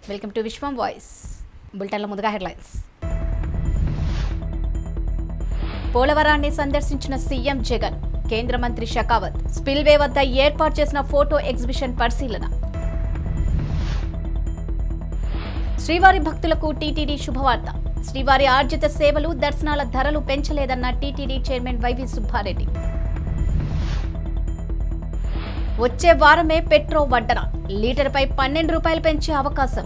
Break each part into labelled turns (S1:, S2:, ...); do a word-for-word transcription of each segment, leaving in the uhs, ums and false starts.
S1: Welcome to Vishwam voice. బులెటిన్లో ముందుగా headlines. పోలవరాన్ని సందర్శించిన సీఎం జగన్, కేంద్ర మంత్రి షెకావత్ స్పిల్వే వద్ద ఏర్పాటు చేసిన ఫోటో ఎగ్జిబిషన్ పరిశీలన. శ్రీవారి భక్తులకు టీటీడీ శుభవార్త. శ్రీవారి ఆర్జిత సేవలు, దర్శనాల ధరలు పెంచలేదన్న టీటీడీ చైర్మన్ వైవి సుబ్బారెడ్డి. వచ్చే వారమే పెట్రోల్ వడ్డన, లీటర్పై పన్నెండు రూపాయలు పెంచే అవకాశం.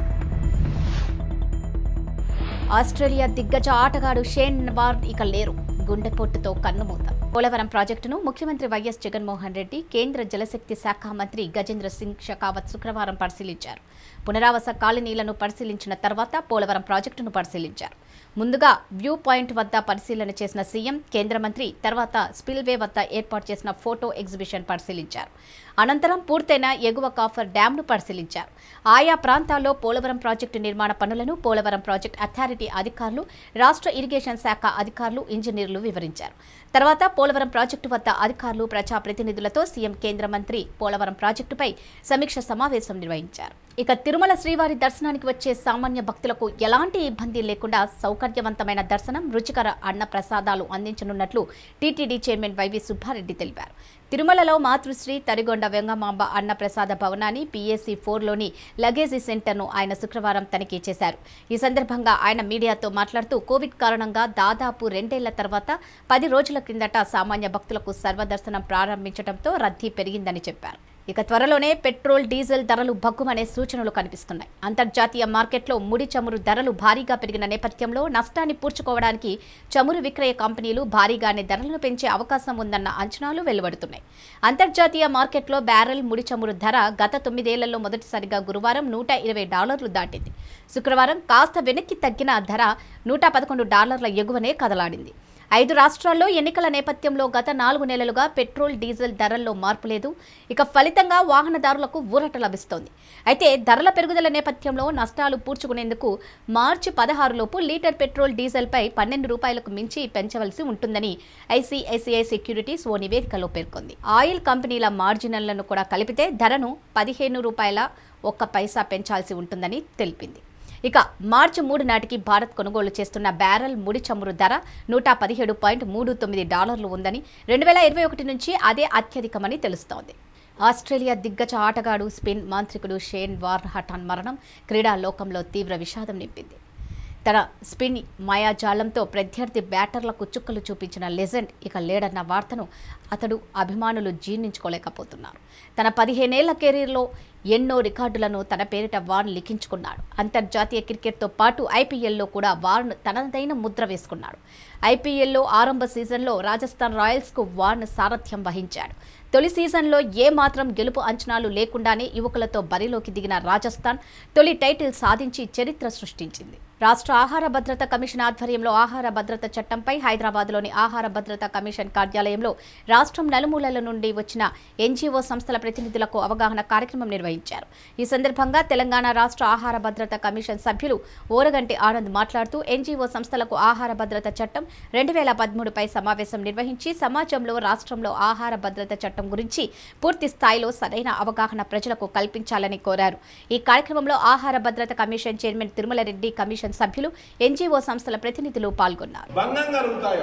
S1: ఆస్ట్రేలియా దిగ్గజ ఆటగాడు షేన్ వార్న్ ఇక లేరు, గుండెపోటుతో కన్నుమూత. పోలవరం ప్రాజెక్టును ముఖ్యమంత్రి వైఎస్ జగన్మోహన్ రెడ్డి, కేంద్ర జలశక్తి శాఖ మంత్రి గజేంద్ర సింగ్ షెకావత్ శుక్రవారం పరిశీలించారు. పునరావాస కాలనీలను పరిశీలించిన తర్వాత పోలవరం ప్రాజెక్టును పరిశీలించారు. ముందుగా వ్యూ పాయింట్ వద్ద పరిశీలన చేసిన సీఎం, కేంద్ర మంత్రి తర్వాత స్పిల్వే వద్ద ఏర్పాటు చేసిన ఫోటో ఎగ్జిబిషన్ పరిశీలించారు. అనంతరం పూర్తయిన ఎగువ కాఫర్ డ్యాంను పరిశీలించారు. ఆయా ప్రాంతాల్లో పోలవరం ప్రాజెక్టు నిర్మాణ పనులను పోలవరం ప్రాజెక్టు అథారిటీ అధికారులు, రాష్ట్ర ఇరిగేషన్ శాఖ అధికారులు, ఇంజనీర్లు వివరించారు. తర్వాత పోలవరం ప్రాజెక్టు వద్ద అధికారులు, ప్రజాప్రతినిధులతో సీఎం, కేంద్ర మంత్రి పోలవరం ప్రాజెక్టుపై సమీక్ష సమావేశం నిర్వహించారు. ఇక తిరుమల శ్రీవారి దర్శనానికి వచ్చే సామాన్య భక్తులకు ఎలాంటి ఇబ్బంది లేకుండా సౌకర్యవంతమైన దర్శనం, రుచికర అన్న ప్రసాదాలు అందించనున్నట్లు టీటీడీ చైర్మన్ వైవి సుబ్బారెడ్డి తెలిపారు. తిరుమలలో మాతృశ్రీ తరిగొండ వెంగమాంబ అన్న ప్రసాద భవనాన్ని, పీఏసీ ఫోర్లోని లగేజీ సెంటర్ను ఆయన శుక్రవారం తనిఖీ చేశారు. ఈ సందర్భంగా ఆయన మీడియాతో మాట్లాడుతూ కోవిడ్ కారణంగా దాదాపు రెండేళ్ల తర్వాత పది రోజుల కిందట సామాన్య భక్తులకు సర్వదర్శనం ప్రారంభించడంతో రద్దీ పెరిగిందని చెప్పారు. ఇక త్వరలోనే పెట్రోల్, డీజిల్ ధరలు భగ్గుమనే సూచనలు కనిపిస్తున్నాయి. అంతర్జాతీయ మార్కెట్లో ముడి చమురు ధరలు భారీగా పెరిగిన నేపథ్యంలో నష్టాన్ని పూడ్చుకోవడానికి చమురు విక్రయ కంపెనీలు భారీగానే ధరలను పెంచే అవకాశం ఉందన్న అంచనాలు వెలువడుతున్నాయి. అంతర్జాతీయ మార్కెట్లో బ్యారెల్ ముడి చమురు ధర గత తొమ్మిదేళ్లలో మొదటిసారిగా గురువారం నూట ఇరవై డాలర్లు దాటింది. శుక్రవారం కాస్త వెనక్కి తగ్గిన ధర నూట పదకొండు డాలర్ల ఎగువనే కదలాడింది. ఐదు రాష్ట్రాల్లో ఎన్నికల నేపథ్యంలో గత నాలుగు నెలలుగా పెట్రోల్, డీజిల్ ధరల్లో మార్పు లేదు. ఇక ఫలితంగా వాహనదారులకు ఊరట లభిస్తోంది. అయితే ధరల పెరుగుదల నేపథ్యంలో నష్టాలు పూడ్చుకునేందుకు మార్చి పదహారులోపు లీటర్ పెట్రోల్, డీజిల్పై పన్నెండు రూపాయలకు మించి పెంచవలసి ఉంటుందని ఐసీఐసీఐ సెక్యూరిటీస్ ఓ నివేదికలో పేర్కొంది. ఆయిల్ కంపెనీల మార్జినల్లను కూడా కలిపితే ధరను పదిహేను రూపాయల ఒక్క పైసా పెంచాల్సి ఉంటుందని తెలిపింది. ఇక మార్చి మూడు నాటికి భారత్ కొనుగోలు చేస్తున్న బ్యారెల్ ముడి చమురు ధర నూట పదిహేడు పాయింట్ మూడు తొమ్మిది డాలర్లు ఉందని, రెండు వేల ఇరవై ఒకటి నుంచి అదే అత్యధికమని తెలుస్తోంది. ఆస్ట్రేలియా దిగ్గజ ఆటగాడు, స్పిన్ మాంత్రికుడు షేన్ వార్న్ హఠాన్ మరణం క్రీడా లోకంలో తీవ్ర విషాదం నింపింది. తన స్పిన్ మాయాజాలంతో ప్రత్యర్థి బ్యాటర్లకు చుక్కలు చూపించిన లెజెండ్ ఇక లేడన్న వార్తను అతడు, అభిమానులు జీర్ణించుకోలేకపోతున్నారు. తన పదిహేనేళ్ల కెరీర్లో ఎన్నో రికార్డులను తన పేరిట వార్న్ లిఖించుకున్నాడు. అంతర్జాతీయ క్రికెట్తో పాటు ఐపీఎల్లో కూడా వార్న్ తనదైన ముద్ర వేసుకున్నాడు. ఐపీఎల్లో ఆరంభ సీజన్లో రాజస్థాన్ రాయల్స్కు వార్న్ సారథ్యం వహించాడు. తొలి సీజన్లో ఏ మాత్రం గెలుపు అంచనాలు లేకుండానే యువకులతో బరిలోకి దిగిన రాజస్థాన్ తొలి టైటిల్ సాధించి చరిత్ర సృష్టించింది. రాష్ట్ర ఆహార భద్రత కమిషన్ ఆధ్వర్యంలో ఆహార భద్రత చట్టంపై హైదరాబాద్లోని ఆహార భద్రత కమిషన్ కార్యాలయంలో రాష్ట్రం నలుమూలల నుండి వచ్చిన ఎన్జీఓ సంస్థల ప్రతినిధులకు అవగాహన కార్యక్రమం నిర్వహించారు. ఈ సందర్భంగా తెలంగాణ రాష్ట్ర ఆహార భద్రత కమిషన్ సభ్యులు ఓరగంటి ఆనంద్ మాట్లాడుతూ ఎన్జీఓ సంస్థలకు ఆహార భద్రత చట్టం రెండు వేల పదమూడుపై సమావేశం నిర్వహించి సమాజంలో రాష్ట్రంలో ఆహార భద్రత చట్టం గురించి పూర్తి స్థాయిలో సరైన అవగాహన ప్రజలకు కల్పించాలని కోరారు. ఈ కార్యక్రమంలో ఆహార భద్రత commission chairman Tirumala Reddy, commission సభ్యులు, ఎన్జీఓ సంస్థల ప్రతినిధులు పాల్గొన్నారు.
S2: భంగం కలుగుతాయో,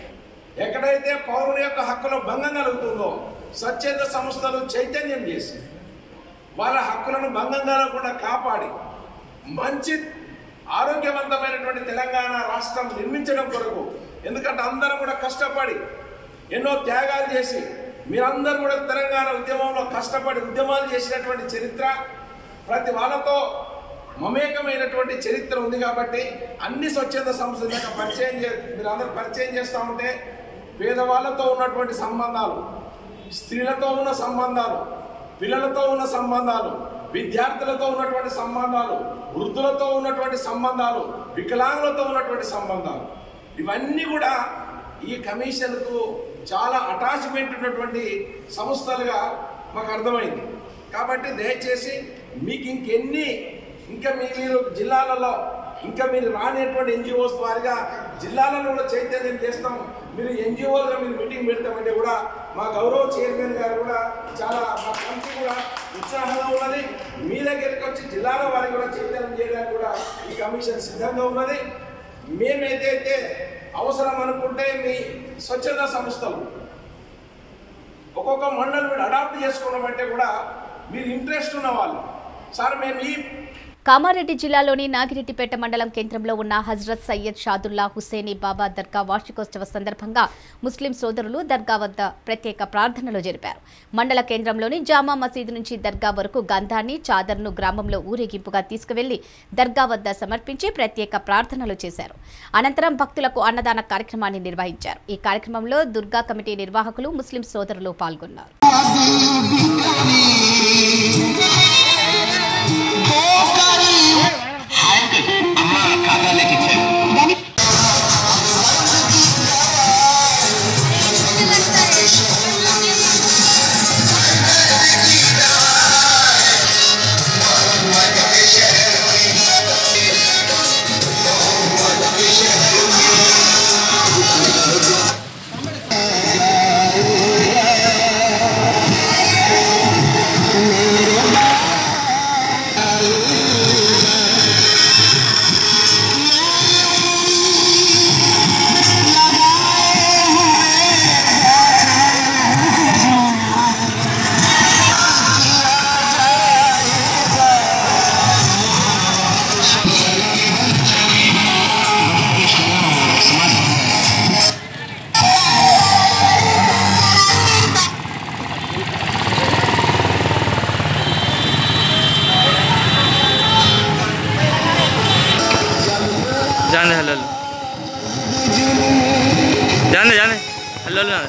S2: ఎక్కడైతే పౌరుల యొక్క హక్కులో భంగం కలుగుతుందో స్వచ్ఛంద సంస్థలు చైతన్యం చేసి వాళ్ళ హక్కులను భంగం కలగకుండా కాపాడి మంచి ఆరోగ్యవంతమైనటువంటి తెలంగాణ రాష్ట్రం నిర్మించడం కొరకు, ఎందుకంటే అందరూ కూడా కష్టపడి ఎన్నో త్యాగాలు చేసి మీరందరూ కూడా తెలంగాణ ఉద్యమంలో కష్టపడి ఉద్యమాలు చేసినటువంటి చరిత్ర, ప్రతి వాళ్ళతో మమేకమైనటువంటి చరిత్ర ఉంది. కాబట్టి అన్ని స్వచ్ఛంద సంస్థల యొక్క పరిచయం చే మీరందరూ పరిచయం చేస్తూ ఉంటే పేదవాళ్ళతో ఉన్నటువంటి సంబంధాలు, స్త్రీలతో ఉన్న సంబంధాలు, పిల్లలతో ఉన్న సంబంధాలు, విద్యార్థులతో ఉన్నటువంటి సంబంధాలు, వృద్ధులతో ఉన్నటువంటి సంబంధాలు, వికలాంగులతో ఉన్నటువంటి సంబంధాలు, ఇవన్నీ కూడా ఈ కమిషన్కు చాలా అటాచ్మెంట్ ఉన్నటువంటి సంస్థలుగా మాకు అర్థమైంది. కాబట్టి దయచేసి మీకు ఇంకెన్ని ఇంకా మీరు జిల్లాలలో ఇంకా మీరు రానిటువంటి ఎన్జిఓస్ వారిగా జిల్లాలలో కూడా చైతన్యం చేస్తాం. మీరు ఎన్జిఓలుగా మీరు మీటింగ్ పెడతామంటే కూడా మా గౌరవ చైర్మన్ గారు కూడా చాలా మా కమిటీ కూడా ఉత్సాహంగా ఉన్నది. మీ దగ్గరికి వచ్చి జిల్లాలో వారికి కూడా చైతన్యం చేయడానికి కూడా ఈ కమిషన్ సిద్ధంగా ఉన్నది. మేము ఏదైతే అవసరం అనుకుంటే మీ స్వచ్ఛంద సంస్థలు ఒక్కొక్క మండలి మీరు అడాప్ట్ చేసుకోవడం కూడా మీరు ఇంట్రెస్ట్ ఉన్న వాళ్ళు సార్ మేము ఈ
S1: కామారెడ్డి జిల్లాలోని నాగిరెడ్డిపేట మండలం కేంద్రంలో ఉన్న హజ్రత్ సయ్యద్ షాదుల్లా హుస్సేని బాబా దర్గా వార్షికోత్సవ సందర్భంగా ముస్లిం సోదరులు దర్గా వద్ద ప్రత్యేక ప్రార్థనలు జరిపారు. మండల కేంద్రంలోని జామా మసీదు నుంచి దర్గా వరకు గంధాన్ని చాదర్ను గ్రామంలో ఊరేగింపుగా తీసుకువెళ్లి దర్గా వద్ద సమర్పించి ప్రత్యేక ప్రార్థనలు చేశారు. అనంతరం భక్తులకు అన్నదాన కార్యక్రమాన్ని నిర్వహించారు. ఈ కార్యక్రమంలో దుర్గా కమిటీ నిర్వాహకులు ముస్లిం సోదరులు పాల్గొన్నారు.
S3: जाने हल्लो जाने जाने हल्लो जाने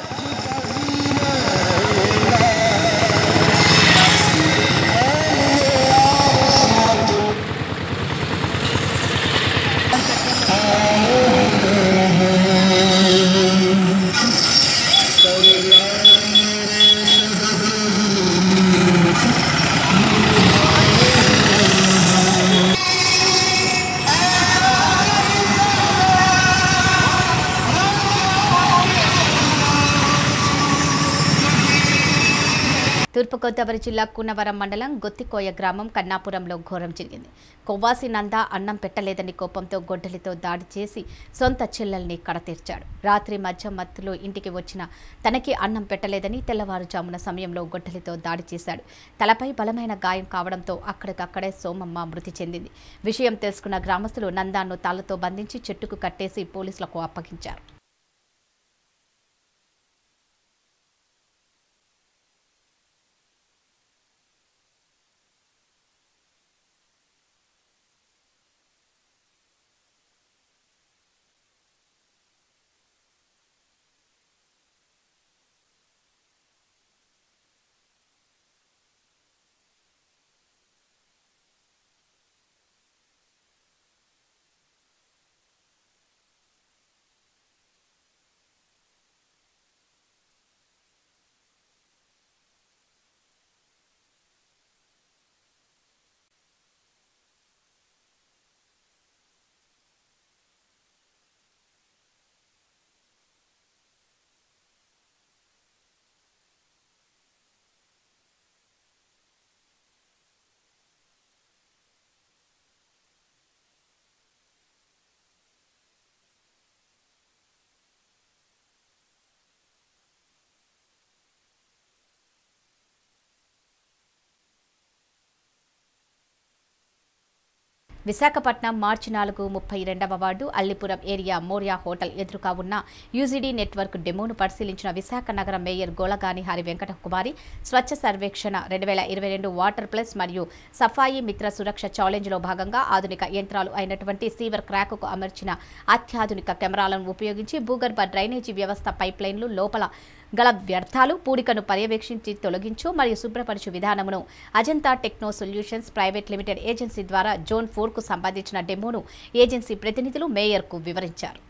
S1: తూర్పుగోదావరి జిల్లా కూనవరం మండలం గొత్తికోయ గ్రామం కన్నాపురంలో ఘోరం జరిగింది. కొవ్వాసి నంద అన్నం పెట్టలేదని కోపంతో గొడ్డలితో దాడి చేసి సొంత చెల్లెల్ని కడతీర్చాడు. రాత్రి మధ్య మత్తులో ఇంటికి వచ్చిన తనకి అన్నం పెట్టలేదని తెల్లవారుజామున సమయంలో గొడ్డలితో దాడి చేశాడు. తలపై బలమైన గాయం కావడంతో అక్కడికక్కడే సోమమ్మ మృతి చెందింది. విషయం తెలుసుకున్న గ్రామస్తులు నందాను తాళ్లతో బంధించి చెట్టుకు కట్టేసి పోలీసులకు అప్పగించారు. విశాఖపట్నం మార్చి నాలుగు ముప్పై రెండవ వార్డు అల్లిపురం ఏరియా మోరియా హోటల్ ఎదురుగా ఉన్న యూజీడీ నెట్వర్క్ డెమోను పరిశీలించిన విశాఖ నగర మేయర్ గోలగాని హరి వెంకట కుమారి స్వచ్ఛ సర్వేక్షణ రెండు వేల ఇరవై రెండు వాటర్ ప్లస్ మరియు సఫాయి మిత్ర సురక్ష ఛాలెంజ్లో భాగంగా ఆధునిక యంత్రాలు అయినటువంటి సీవర్ క్రాక్కు అమర్చిన అత్యాధునిక కెమెరాలను ఉపయోగించి భూగర్భ డ్రైనేజీ వ్యవస్థ పైప్లైన్లు లోపల గల వ్యర్థాలు పూడికను పర్యవేక్షించి తొలగించు మరియు శుభ్రపరచు విధానమును Ajanta techno solutions private limited agency ద్వారా జోన్ ఫోర్ కు సంబంధించిన డెమోను ఏజెన్సీ ప్రతినిధులు మేయర్కు వివరించారు.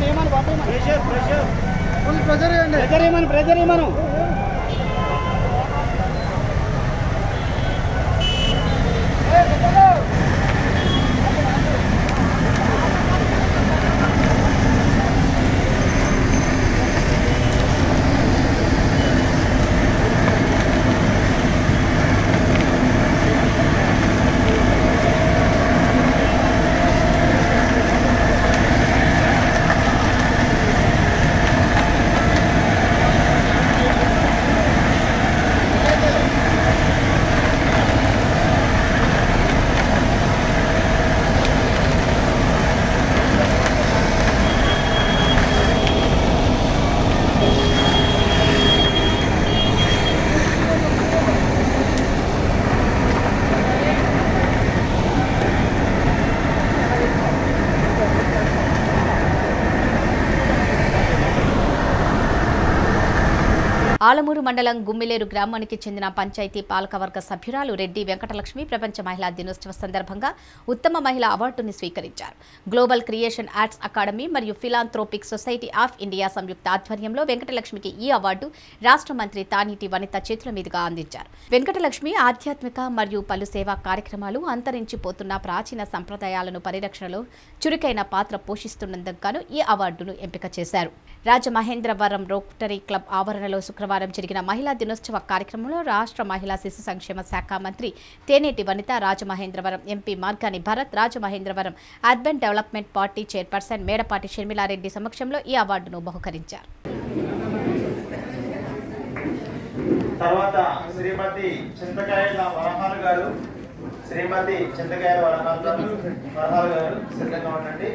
S4: ప్రెషర్ ప్రెషర్ ఫుల్ ప్రెషర్ ఇవ్వండి ప్రెషర్ ఇవ్వమని ప్రెషర్ ఇవ్వమను
S1: ఆలమూరు మండలం గుమ్మిలేరు గ్రామానికి చెందిన పంచాయతీ పాలకవర్గ సభ్యురాలు రెడ్డి వెంకటలక్ష్మి ప్రపంచ మహిళా దినోత్సవ సందర్భంగా ఉత్తమ మహిళా అవార్డుని స్వీకరించారు. గ్లోబల్ క్రియేషన్ ఆర్ట్స్ అకాడమీ మరియు ఫిలాంథ్రోపిక్ సొసైటీ ఆఫ్ ఇండియా సంయుక్త ఆధ్వర్యంలో వెంకటలక్ష్మికి ఈ అవార్డు రాష్ట్ర మంత్రి తానేటి వనిత చేతుల మీదుగా అందించారు. వెంకటలక్ష్మి ఆధ్యాత్మిక మరియు పలు సేవా కార్యక్రమాలు అంతరించిపోతున్న ప్రాచీన సంప్రదాయాలను పరిరక్షణలో చురుకైన పాత్ర పోషిస్తున్నందుకు గాను ఈ అవార్డును ఎంపిక చేశారు. రాజమహేంద్రవరం రోటరీ క్లబ్ ఆవరణలో శుక్రవారం జరిగిన మహిళా దినోత్సవ కార్యక్రమంలో రాష్ట్ర మహిళా శిశు సంక్షేమ శాఖ మంత్రి Taneti Vanitha, Rajamahendravaram MP Margani Bharat, Rajamahendravaram urban development party chairperson Medapati Sharmilareddy సమక్షంలో ఈ అవార్డును బహుకరించారు.
S5: తర్వాత శ్రీమతి చింతకాయల వరహాలు గారు శ్రీమతి చింతకాయల వరహాలు వరహాలు గారు సిద్ధంగా ఉండండి.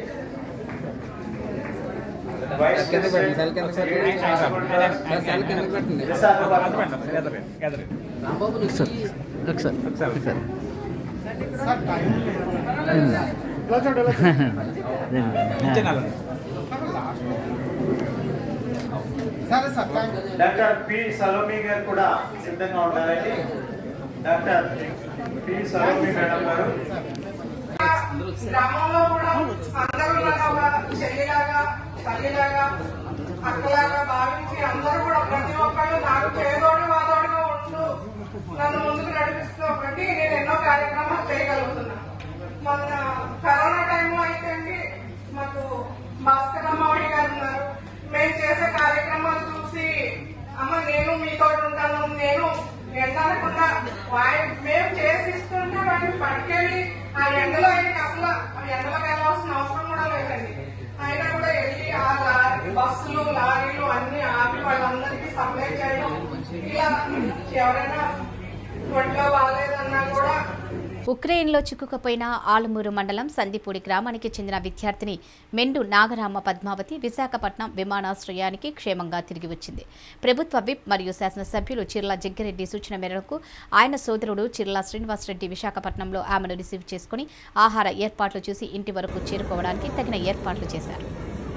S5: డాక్టర్ పి సలోమి గారు కూడా సిద్ధంగా ఉండాలండి. డాక్టర్ పి సలోమి మేడం గారు
S6: గ్రామంలో కూడా అందరూ చెల్లిలాగా తల్లిలాగా అక్కలాగా భావించి అందరూ కూడా ప్రతి ఒక్కళ్ళు నాకు చేదోడు వాదోడుగా ఉంటూ నన్ను ముందుకు నడిపిస్తూ ఒకటి నేను ఎన్నో కార్యక్రమాలు చేయగలుగుతున్నా. మొన్న కరోనా టైంలో అయితే అండి మాకు భాస్కర్ అమ్మఒడి గారు ఉన్నారు. మేము చేసే కార్యక్రమాలు చూసి అమ్మ నేను మీతో ఉంటాను, నేను ఎండకుండా మేము చేసి ఇస్తుంటే వాటిని పట్టుకెళ్ళి ఆ ఎండలో ఆయనకి అసలు ఎండలోకి వెళ్ళవలసిన అవసరం కూడా లేదండి. ఆయన కూడా వెళ్ళి ఆ లారీ బస్సులు లారీలు అన్ని ఆపి వాళ్ళందరికీ సప్లై చేయడం, ఇలా ఎవరైనా ఒంట్లో బాగాలేదన్నా కూడా.
S1: ఉక్రెయిన్లో చిక్కుకుపోయిన ఆలమూరు మండలం సందిపూడి గ్రామానికి చెందిన విద్యార్థిని మెండు నాగరామ పద్మావతి విశాఖపట్నం విమానాశ్రయానికి క్షేమంగా తిరిగి వచ్చింది. ప్రభుత్వ విప్ మరియు శాసనసభ్యులు చిర్ల జగ్గిరెడ్డి సూచన మేరకు ఆయన సోదరుడు చిర్ల శ్రీనివాసరెడ్డి విశాఖపట్నంలో ఆమెను రిసీవ్ చేసుకుని ఆహార ఏర్పాట్లు చూసి ఇంటి వరకు చేరుకోవడానికి తగిన ఏర్పాట్లు చేశారు.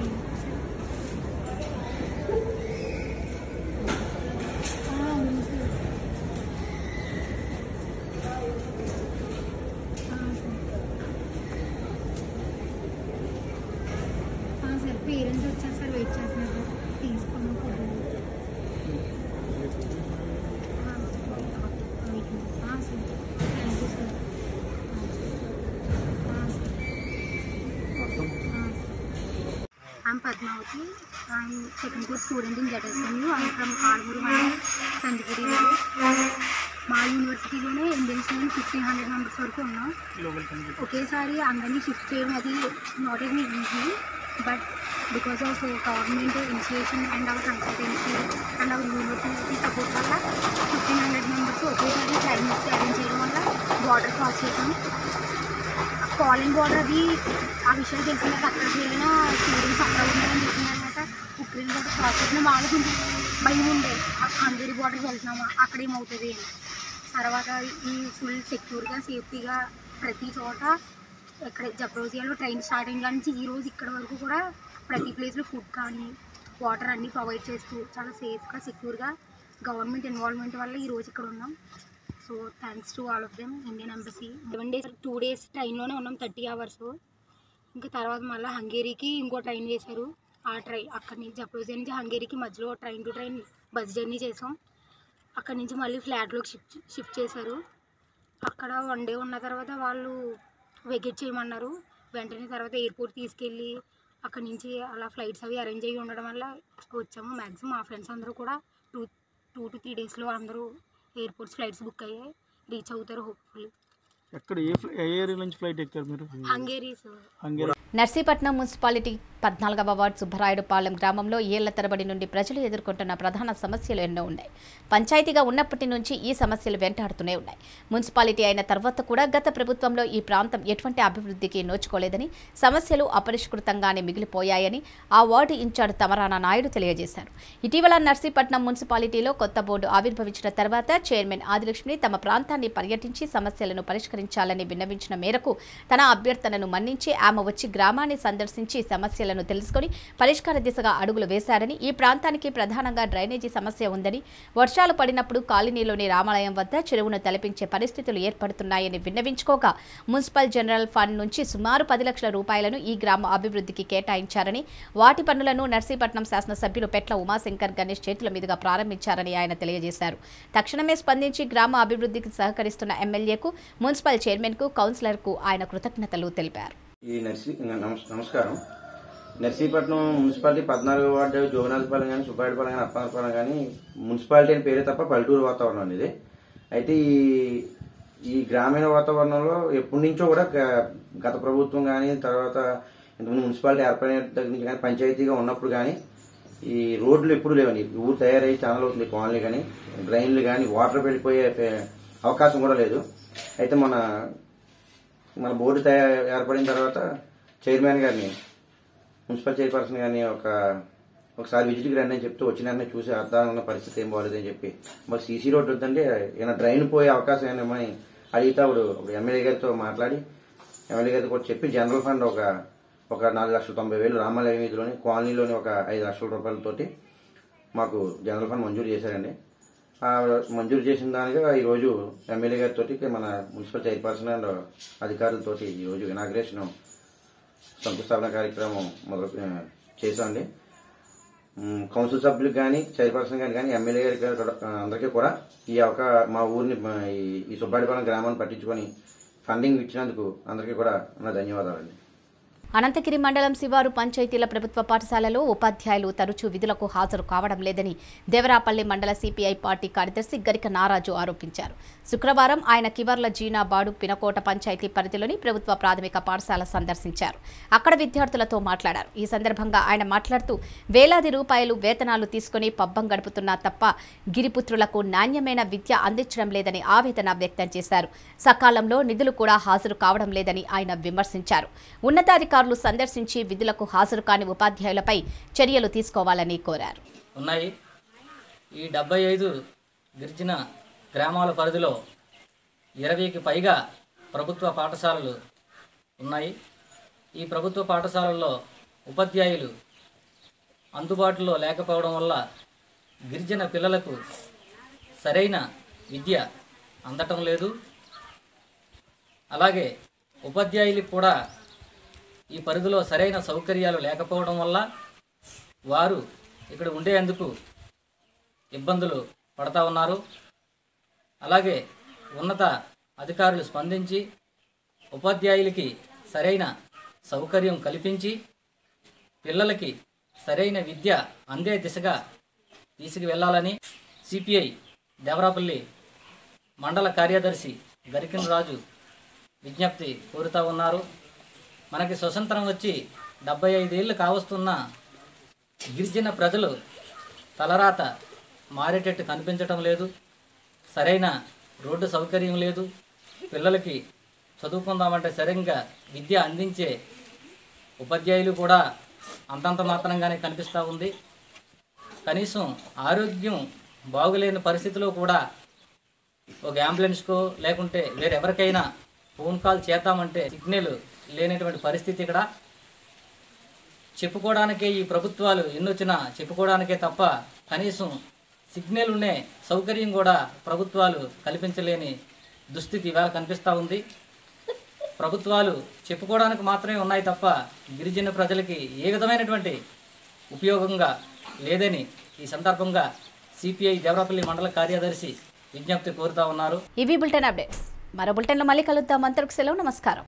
S7: పేరెంట్స్ వచ్చారు సార్, వెయిట్ చేస్తున్నారు. తీసుకున్నాం I'm Padmavati. I'm second year student in Z S M U. I'm from Almuru Mandal, Sandipudi village. మా యూనివర్సిటీలోనే Indian student fifteen hundred members వరకు ఉన్నాం. ఒకేసారి అందరినీ షిఫ్ట్ చేయడం అది not any easy, but because of government initiation and our consultancy and our university support వల్ల fifteen hundred members ఒకేసారి ట్రైనింగ్స్ అరేంజ్ చేయడం వల్ల బార్డర్ క్రాస్ చేసాం. పోలాండ్ బార్డర్ అది ఆ విషయాలు తెలిసినాక అక్కడికి వెళ్ళిన స్టూడెంట్స్ అక్కడ ఉన్నాయని తెలిసినారు కదా. ఉక్రెయిన్ బార్డర్ క్రాస్ చేసిన వాళ్ళకి కొంచెం భయం ఉండే, హంగరీ బార్డర్కి వెళ్తున్నామా అక్కడ ఏమవుతుంది అని. తర్వాత ఈ ఫుల్ సెక్యూర్గా సేఫ్టీగా ప్రతి చోట ఎక్కడ జబ్రోజియాలో ట్రైన్ స్టార్టింగ్ నుంచి ఈ రోజు ఇక్కడ వరకు కూడా ప్రతి ప్లేస్లో ఫుడ్ కానీ వాటర్ అన్నీ ప్రొవైడ్ చేస్తూ చాలా సేఫ్గా సెక్యూర్గా గవర్నమెంట్ ఇన్వాల్వ్మెంట్ వల్ల ఈరోజు ఇక్కడ ఉన్నాం. So thanks to all of them. Indian embassy seven days two days ట్రైన్లోనే ఉన్నాం, థర్టీ అవర్స్. ఇంకా తర్వాత మళ్ళీ హంగేరీకి ఇంకో ట్రైన్ వేశారు, ఆ ట్రైన్ అక్కడి నుంచి జపోజియా నుంచి హంగేరీకి మధ్యలో train to train bus journey చేసాం. అక్కడి నుంచి మళ్ళీ ఫ్లాట్లోకి షిఫ్ట్ షిఫ్ట్ చేశారు. అక్కడ వన్ డే ఉన్న తర్వాత వాళ్ళు వెకేట్ చేయమన్నారు. వెంటనే తర్వాత ఎయిర్పోర్ట్ తీసుకెళ్ళి అక్కడి నుంచి అలా ఫ్లైట్స్ అవి అరేంజ్ అయ్యి ఉండడం వల్ల వచ్చాము. మ్యాక్సిమం మా ఫ్రెండ్స్ అందరూ కూడా టూ టూ టు త్రీ డేస్లో అందరూ ఎయిర్పోర్ట్స్ ఫ్లైట్స్ బుక్ అయ్యాయి, రీచ్ అవుతారు హోప్ఫుల్లీ.
S4: ఎక్కడ ఏ ఏ ఏరియా నుంచి ఫ్లైట్ ఎక్కారు మీరు?
S7: Hungary sir.
S4: Hungary.
S1: Narsipatnam municipality పద్నాలుగవ వార్డు సుబ్బరాయుడుపాలెం గ్రామంలో ఏళ్ల తరబడి నుండి ప్రజలు ఎదుర్కొంటున్న ప్రధాన సమస్యలు ఎన్నో ఉన్నాయి. పంచాయతీగా ఉన్నప్పటి నుంచి ఈ సమస్యలు వెంటాడుతూనే ఉన్నాయి. మున్సిపాలిటీ అయిన తర్వాత కూడా గత ప్రభుత్వంలో ఈ ప్రాంతం ఎటువంటి అభివృద్ధికి నోచుకోలేదని, సమస్యలు అపరిష్కృతంగానే మిగిలిపోయాయని ఆ వార్డు ఇన్ఛార్జ్ తమరాన నాయుడు తెలియజేశారు. ఇటీవల నర్సీపట్నం మున్సిపాలిటీలో కొత్త బోర్డు ఆవిర్భవించిన తర్వాత చైర్మన్ ఆదిలక్ష్మి తమ ప్రాంతాన్ని పర్యటించి సమస్యలను పరిష్కరించాలని విన్నవించిన మేరకు తన అభ్యర్థనను మన్నించి ఆమె వచ్చి గ్రామాన్ని సందర్శించి సమస్యలను తెలుసుకుని పరిష్కార దిశగా అడుగులు వేశారని, ఈ ప్రాంతానికి ప్రధానంగా డ్రైనేజీ సమస్య ఉందని, వర్షాలు పడినప్పుడు కాలనీలోని రామాలయం వద్ద చెరువును తలపించే పరిస్థితులు ఏర్పడుతున్నాయని విన్నవించుకోగా మున్సిపల్ జనరల్ ఫండ్ నుంచి సుమారు పది లక్షల రూపాయలను ఈ గ్రామ అభివృద్ధికి కేటాయించారని, వాటి పనులను నర్సీపట్నం శాసనసభ్యులు పెట్ల ఉమాశంకర్ గణేష్ చేతుల మీదుగా ప్రారంభించారని ఆయన తెలియజేశారు. తక్షణమే స్పందించి గ్రామ అభివృద్ధికి సహకరిస్తున్న ఎమ్మెల్యేకు, మున్సిపల్ చైర్మన్కు, కౌన్సిలర్కు ఆయన కృతజ్ఞతలు తెలిపారు.
S8: ఈ నర్సీ నమస్కారం. నర్సీపట్నం మున్సిపాలిటీ పద్నాలుగో వార్డు జోగనాథపాలెం కానీ, సుబ్బారెడ్డిపాలెం కానీ, అప్పనపాలెం కానీ మున్సిపాలిటీ అని పేరే తప్ప పల్లెటూరు వాతావరణం అనేది. అయితే ఈ ఈ గ్రామీణ వాతావరణంలో ఎప్పటి నుంచో కూడా గత ప్రభుత్వం కానీ, తర్వాత ఇంతకుముందు మున్సిపాలిటీ ఏర్పడిన దగ్గర నుంచి కానీ, పంచాయతీగా ఉన్నప్పుడు కానీ ఈ రోడ్లు ఎప్పుడు లేవండి. ఊరు తయారయ్యి ఛానల్ అవుతుంది, కాలనీ కానీ, డ్రైన్లు కానీ, వాటర్ వెళ్ళిపోయే అవకాశం కూడా లేదు. అయితే మన మన బోర్డు తయారు ఏర్పడిన తర్వాత చైర్మన్ గారిని, మున్సిపల్ చైర్పర్సన్ గారిని ఒక ఒకసారి విజిట్కి రండి అని చెప్తూ వచ్చిన వెంటనే చూసి అర్థం ఉన్న పరిస్థితి ఏం బాగోలేదని చెప్పి, మరి సీసీ రోడ్డు వద్దంటే ఏమైనా డ్రైన్ పోయే అవకాశం ఏమని అడిగితే అప్పుడు ఎమ్మెల్యే గారితో మాట్లాడి ఎమ్మెల్యే గారితో కూడా చెప్పి జనరల్ ఫండ్ ఒక ఒక నాలుగు లక్షల తొంభై వేలు రామాలయం వీధిలోని కాలనీలోని ఒక ఐదు లక్షల రూపాయలతోటి మాకు జనరల్ ఫండ్ మంజూరు చేశారండి. మంజూరు చేసిన దానిగా ఈరోజు ఎమ్మెల్యే గారితో మన మున్సిపల్ చైర్పర్సన్ అండ్ అధికారులతో ఈరోజు ఇనాగ్రేషన్ శంకుస్థాపన కార్యక్రమం మొదలు చేశామండి. కౌన్సిల్ సభ్యులకు కానీ, చైర్పర్సన్ గారికి కానీ, ఎమ్మెల్యే గారికి అందరికీ కూడా ఈ యొక్క మా ఊరిని ఈ సుబ్బారెడ్డిపాలెం గ్రామాన్ని పట్టించుకొని ఫండింగ్ ఇచ్చినందుకు అందరికీ కూడా నా ధన్యవాదాలండి.
S1: అనంతగిరి మండలం శివారు పంచాయతీల ప్రభుత్వ పాఠశాలలో ఉపాధ్యాయులు తరచూ విధులకు హాజరు కావడం లేదని దేవరాపల్లి మండల సిపిఐ పార్టీ కార్యదర్శి గరిక నారాజు ఆరోపించారు. శుక్రవారం ఆయన కివర్ల జీనాబాడు పినకోట పంచాయతీ పరిధిలోని ప్రభుత్వ ప్రాథమిక పాఠశాల సందర్శించారు. అక్కడ విద్యార్థులతో మాట్లాడారు. ఈ సందర్భంగా ఆయన మాట్లాడుతూ వేలాది రూపాయలు వేతనాలు తీసుకుని పబ్బం గడుపుతున్నా తప్ప గిరిపుత్రులకు నాణ్యమైన విద్య అందించడం లేదని ఆవేదన వ్యక్తం చేశారు. సకాలంలో నిధులు కూడా హాజరు కావడం లేదని ఆయన విమర్శించారు. ఉన్నతాధికారులు సందర్శించి విధులకు హాజరు కాని ఉపాధ్యాయులపై చర్యలు తీసుకోవాలని కోరారు.
S9: ఉన్నాయి ఈ డెబ్బై ఐదు గిరిజన గ్రామాల పరిధిలో ఇరవైకి పైగా ప్రభుత్వ పాఠశాలలు ఉన్నాయి. ఈ ప్రభుత్వ పాఠశాలల్లో ఉపాధ్యాయులు అందుబాటులో లేకపోవడం వల్ల గిరిజన పిల్లలకు సరైన విద్య అందటం లేదు. అలాగే ఉపాధ్యాయులకు కూడా ఈ పరిధిలో సరైన సౌకర్యాలు లేకపోవడం వల్ల వారు ఇక్కడ ఉండేందుకు ఇబ్బందులు పడతా ఉన్నారు. అలాగే ఉన్నత అధికారులు స్పందించి ఉపాధ్యాయులకి సరైన సౌకర్యం కల్పించి పిల్లలకి సరైన విద్య అందే దిశగా తీసుకువెళ్లాలని సిపిఐ దేవరాపల్లి మండల కార్యదర్శి గరికిన రాజు విజ్ఞప్తి కోరుతూ ఉన్నారు. మనకి స్వతంత్రం వచ్చి డెబ్బై ఐదేళ్ళు కావస్తున్న గిరిజన ప్రజలు తలరాత మారేటట్టు కనిపించటం లేదు. సరైన రోడ్డు సౌకర్యం లేదు. పిల్లలకి చదువుకుందామంటే సరిగ్గా విద్య అందించే ఉపాధ్యాయులు కూడా అంతంత మాత్రంగానే కనిపిస్తూ ఉంది. కనీసం ఆరోగ్యం బాగులేని పరిస్థితిలో కూడా ఒక అంబులెన్స్కో లేకుంటే వేరెవరికైనా ఫోన్ కాల్ చేద్దామంటే సిగ్నల్ లేనటువంటి పరిస్థితి ఇక్కడ. చెప్పుకోవడానికే ఈ ప్రభుత్వాలు ఎన్నొచ్చినా చెప్పుకోవడానికే తప్ప కనీసం సిగ్నల్ ఉండే సౌకర్యం కూడా ప్రభుత్వాలు కల్పించలేని దుస్థితి ఇవాళ కనిపిస్తూ ఉంది. ప్రభుత్వాలు చెప్పుకోవడానికి మాత్రమే ఉన్నాయి తప్ప గిరిజన ప్రజలకి ఏ విధమైనటువంటి ఉపయోగంగా లేదని ఈ సందర్భంగా సిపిఐ దేవరాపల్లి మండల కార్యదర్శి విజ్ఞప్తి కోరుతా ఉన్నారు.
S1: ఇవి బులెటిన్ అప్డేట్స్. మరో బులెటిన్లో మళ్ళీ కలుద్దాం. అంతవరకు సెలవు. నమస్కారం.